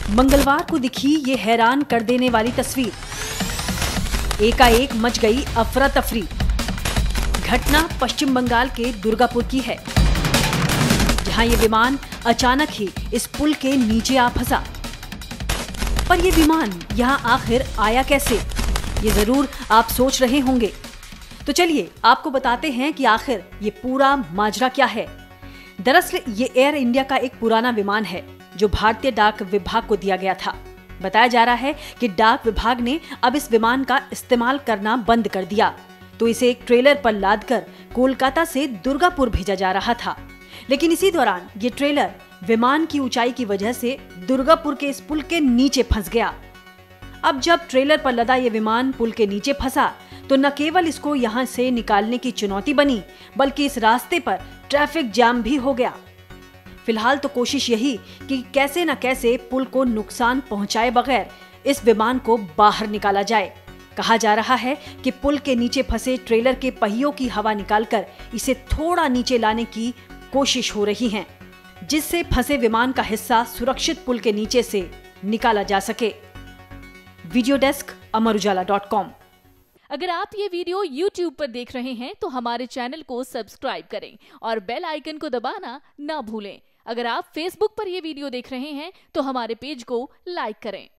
मंगलवार को दिखी ये हैरान कर देने वाली तस्वीर। एकाएक मच गई अफरा तफरी। घटना पश्चिम बंगाल के दुर्गापुर की है, जहां ये विमान अचानक ही इस पुल के नीचे आ फंसा। पर ये विमान यहां आखिर आया कैसे, ये जरूर आप सोच रहे होंगे। तो चलिए आपको बताते हैं कि आखिर ये पूरा माजरा क्या है। दरअसल ये एयर इंडिया का एक पुराना विमान है जो भारतीय डाक विभाग को दिया गया था। बताया जा रहा है कि डाक विभाग ने अब इस विमान का इस्तेमाल करना बंद कर दिया, तो इसे एक ट्रेलर पर लादकर कोलकाता से दुर्गापुर भेजा जा रहा था। लेकिन इसी दौरान ये ट्रेलर विमान की ऊंचाई की वजह से दुर्गापुर के इस पुल के नीचे फंस गया। अब जब ट्रेलर पर लदा ये विमान पुल के नीचे फंसा तो न केवल इसको यहां से निकालने की चुनौती बनी, बल्कि इस रास्ते पर ट्रैफिक जाम भी हो गया। फिलहाल तो कोशिश यही कि कैसे न कैसे पुल को नुकसान पहुंचाए बगैर इस विमान को बाहर निकाला जाए। कहा जा रहा है कि पुल के नीचे फंसे ट्रेलर के पहियों की हवा निकालकर इसे थोड़ा नीचे लाने की कोशिश हो रही है, जिससे फंसे विमान का हिस्सा सुरक्षित पुल के नीचे से निकाला जा सके। Video desk amarujala.com। अगर आप ये वीडियो YouTube पर देख रहे हैं तो हमारे चैनल को सब्सक्राइब करें और बेल आइकन को दबाना ना भूलें। अगर आप Facebook पर ये वीडियो देख रहे हैं तो हमारे पेज को लाइक करें।